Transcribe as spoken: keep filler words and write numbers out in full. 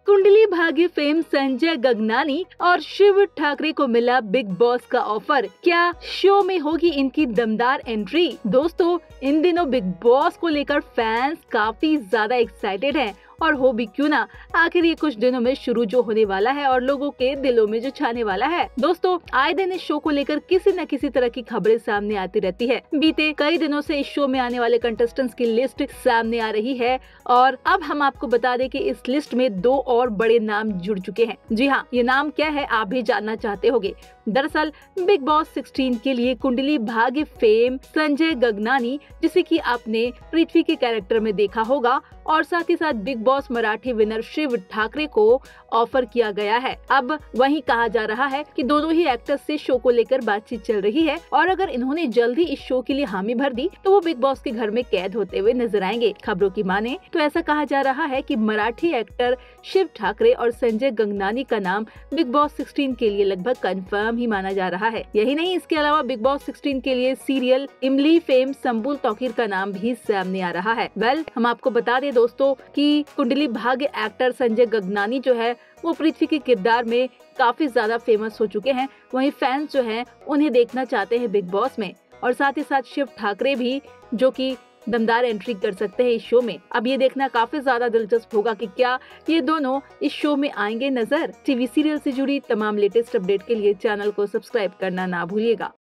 Kundali Bhagya fame Sanjay गगनानी और शिव ठाकरे को मिला बिग बॉस का ऑफर। क्या शो में होगी इनकी दमदार एंट्री? दोस्तों, इन दिनों बिग बॉस को लेकर फैंस काफी ज्यादा एक्साइटेड हैं और हो भी क्यों ना, आखिर ये कुछ दिनों में शुरू जो होने वाला है और लोगों के दिलों में जो छाने वाला है। दोस्तों, आए दिन इस शो को लेकर किसी न किसी तरह की खबरें सामने आती रहती है। बीते कई दिनों से इस शो में आने वाले कंटेस्टेंट्स की लिस्ट सामने आ रही है और अब हम आपको बता दें कि इस लिस्ट में दो और बड़े नाम जुड़ चुके हैं। जी हाँ, ये नाम क्या है आप भी जानना चाहते होंगे। दरअसल बिग बॉस सोलह के लिए कुंडली भाग्य फेम संजय गगनानी, जिसे कि आपने पृथ्वी के कैरेक्टर में देखा होगा, और साथ ही साथ बिग बॉस मराठी विनर शिव ठाकरे को ऑफर किया गया है। अब वहीं कहा जा रहा है कि दोनों ही एक्टर्स से शो को लेकर बातचीत चल रही है और अगर इन्होंने जल्द ही इस शो के लिए हामी भर दी तो वो बिग बॉस के घर में कैद होते हुए नजर आएंगे। खबरों की माने तो ऐसा कहा जा रहा है कि मराठी एक्टर शिव ठाकरे और संजय गगनानी का नाम बिग बॉस सोलह के लिए लगभग कंफर्म ही माना जा रहा है। यही नहीं, इसके अलावा बिग बॉस सोलह के लिए सीरियल इमली फेम संबुल तौकीर का नाम भी सामने आ रहा है। वेल, हम आपको बता दें दोस्तों कि कुंडली भाग्य एक्टर संजय गगनानी जो है वो पृथ्वी के किरदार में काफी ज्यादा फेमस हो चुके हैं। वहीं फैंस जो हैं उन्हें देखना चाहते हैं बिग बॉस में, और साथ ही साथ शिव ठाकरे भी जो कि दमदार एंट्री कर सकते हैं इस शो में। अब ये देखना काफी ज्यादा दिलचस्प होगा कि क्या ये दोनों इस शो में आएंगे नजर। टीवी सीरियल से जुड़ी तमाम लेटेस्ट अपडेट के लिए चैनल को सब्सक्राइब करना ना भूलिएगा।